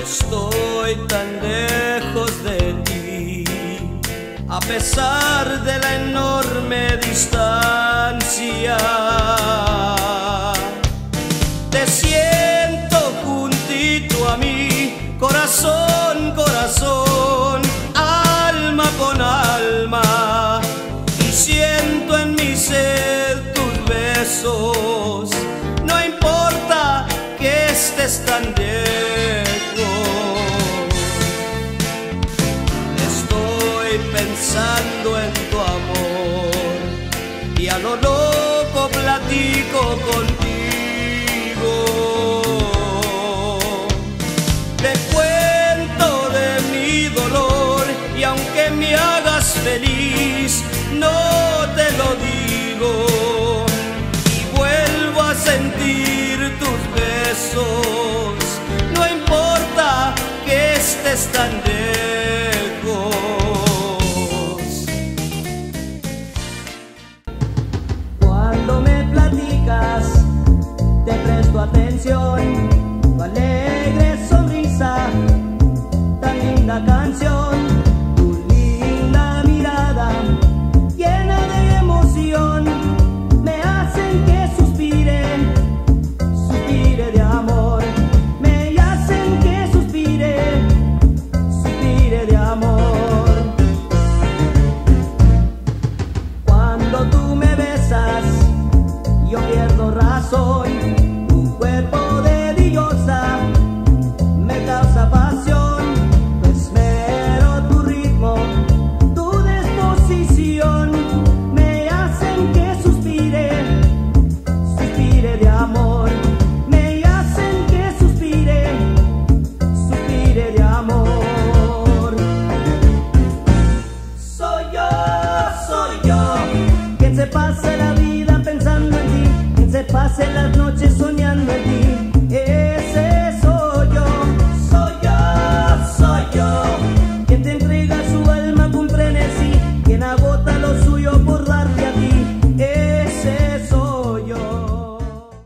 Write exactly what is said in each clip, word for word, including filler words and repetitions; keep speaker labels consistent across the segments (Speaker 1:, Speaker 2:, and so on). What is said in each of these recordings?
Speaker 1: Estoy tan lejos de ti, a pesar de la enorme distancia. Te siento juntito a mí, corazón, corazón, alma con alma, y siento en mi ser tus besos. No importa que estés tan lejos, estoy pensando en tu amor y a lo loco platico contigo. Te cuento de mi dolor y aunque me hagas feliz, no te lo digo, y vuelvo a sentir tus besos. No importa que estés tan lejos. Cuando me platicas, te presto atención. Tu alegre sonrisa, tan linda canción, tu linda mirada llena de emoción, me hacen que suspire, suspire de amor. Me hacen que suspire, suspire de amor. Cuando tú me besas, yo pierdo razón. Tu cuerpo de diosa me causa pasión. Tu esmero, tu ritmo, tu disposición me hacen que suspire, suspire de amor. Me hacen que suspire, suspire de amor. Soy yo, soy yo, quien se pase la vida pensando en ti, quien se pase las noches soñando en ti. Ese soy yo, soy yo, soy yo, quien te entrega su alma con frenesí, quien agota lo suyo por darte a ti. Ese soy yo.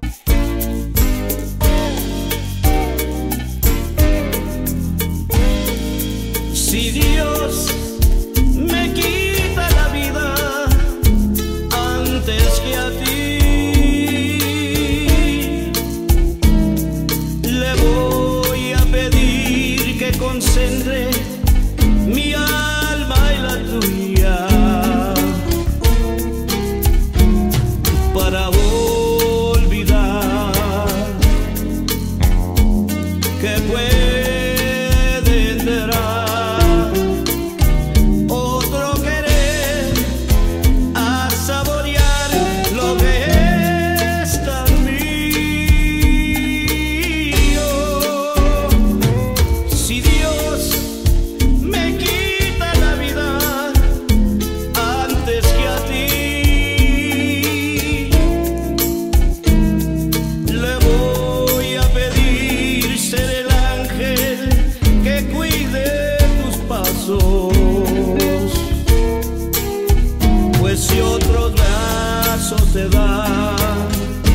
Speaker 1: Si Dios me quita la vida antes que a ti, le voy a pedir que concentre mi alma y la tuya para olvidar que puede entrar otro querer a saborear lo que es tan mío. Si Dios me quita la vida antes que a ti, le voy a pedir ser el ángel que cuide tus pasos, pues si otros brazos te dan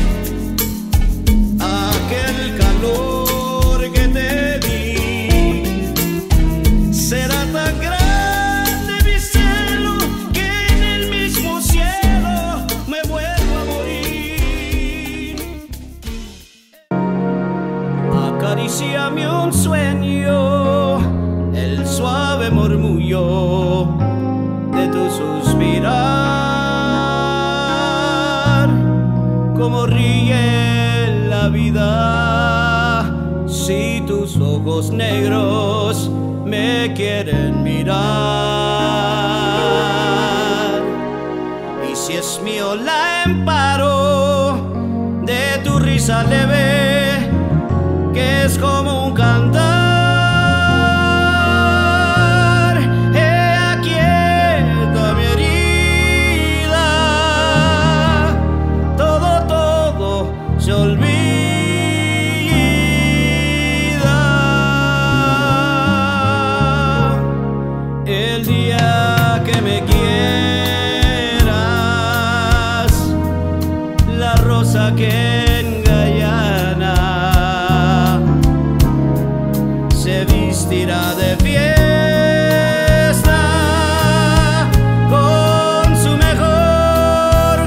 Speaker 1: aquel calor que te di, será tan grande mi celo que en el mismo cielo me vuelvo a morir. Acaríciame un sueño, el suave murmullo de tu suspirar, como ríe la vida si tus ojos negros me quieren mirar. Y si es mío la amparo de tu risa leve, que es como un cantar. He aquieta mi herida, todo, todo se olvida. El día que me quieras, la rosa que en Guyana vestirá de fiesta con su mejor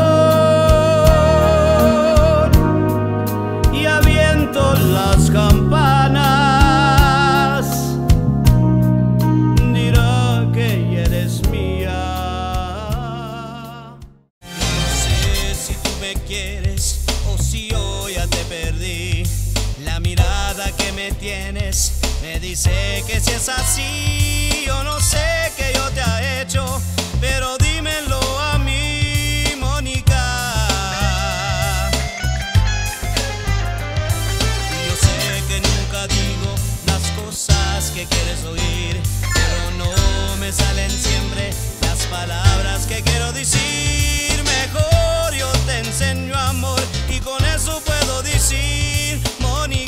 Speaker 1: color, y a viento las campanas dirá que eres mía. No sé si tú me quieres o si yo ya te perdí. La mirada que me tienes me dice que si es así, yo no sé qué yo te ha hecho, pero dímelo a mí, Mónica. Yo sé que nunca digo las cosas que quieres oír, pero no me salen siempre las palabras que quiero decir. Mejor yo te enseño amor y con eso puedo decir, Mónica.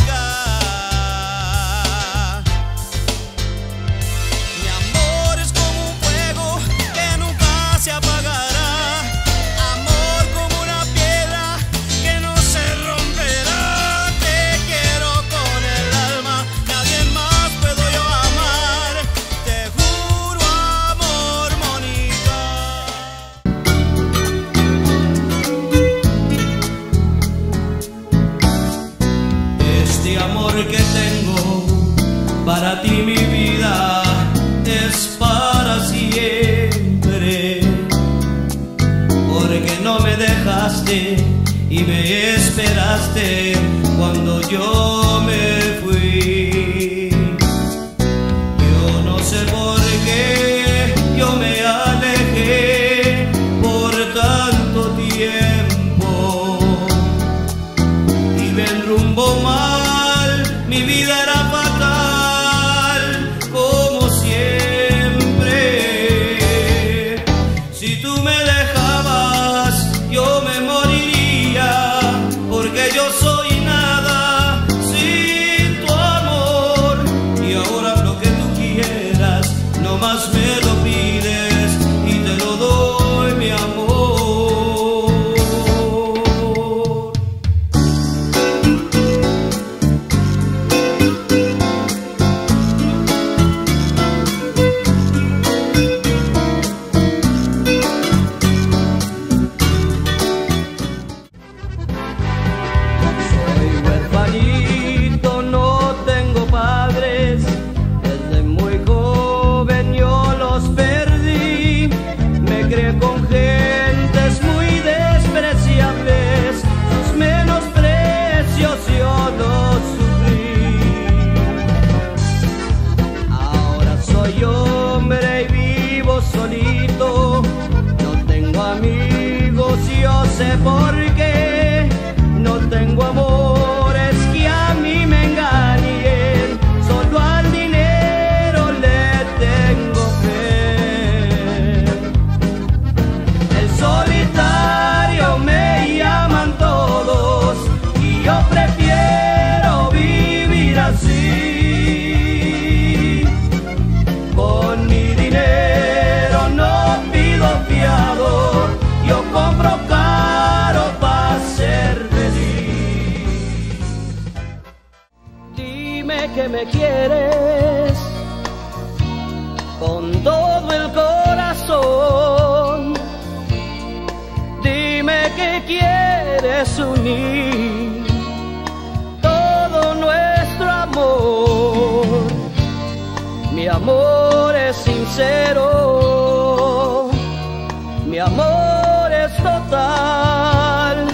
Speaker 1: Este amor que tengo para ti, mi vida, es para siempre, porque no me dejaste y me esperaste cuando yo me fui. Yo no sé por qué yo me alejé por tanto tiempo, y el rumbo mal, mi vida era fatal, como siempre. Si tú me dejabas, yo me moriría, porque yo soy nada sin tu amor. Y ahora lo que tú quieras, nomás me lo pides y te lo doy, mi amor. Yo sé por qué no tengo amores que a mí me engañen, solo al dinero le tengo fe. El solitario me llaman todos y yo prefiero vivir así. Con mi dinero no pido fiado, yo compro caro para ser feliz. Dime que me quieres con todo el corazón. Dime que quieres unir todo nuestro amor. Mi amor es sincero, mi amor es total.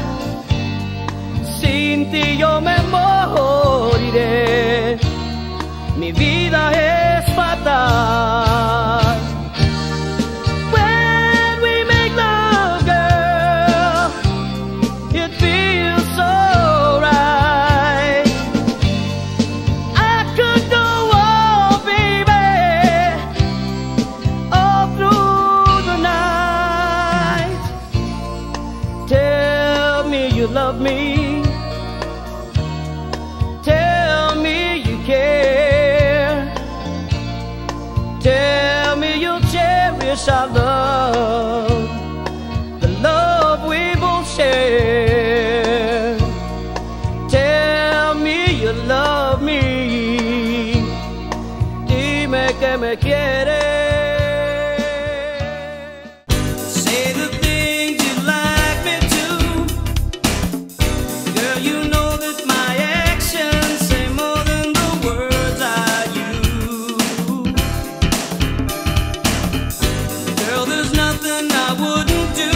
Speaker 1: Sin ti yo me moriré, mi vida es fatal. me quiere. Say the things you'd like me to. Girl, you know that my actions say more than the words I use. Girl, there's nothing I wouldn't do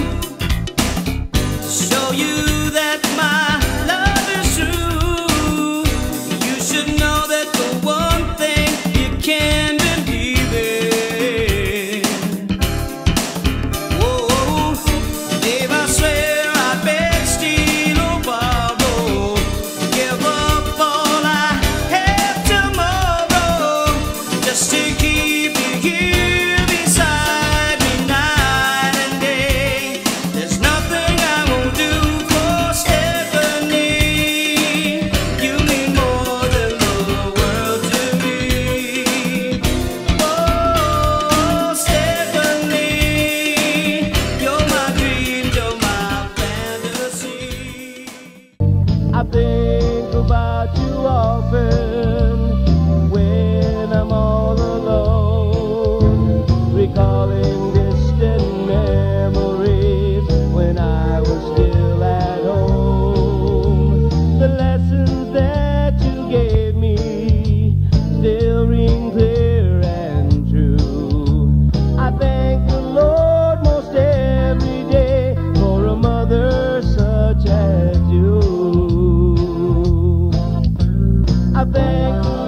Speaker 1: to show you that my love is true. You should know that the one thing you can believe in. Whoa, babe, I swear I'd beg, steal or borrow, give up all I have tomorrow, just to keep you here beside me night and day. There's nothing I won't do for Stephanie. You mean more than the world to me. Oh, Stephanie, you're my dream, you're my fantasy. I think about you often when I'm all alone, recalling distant memories when I was still at home. The lessons that you gave me still ring clear and true. I thank the Lord most every day for a mother such as you. I thank the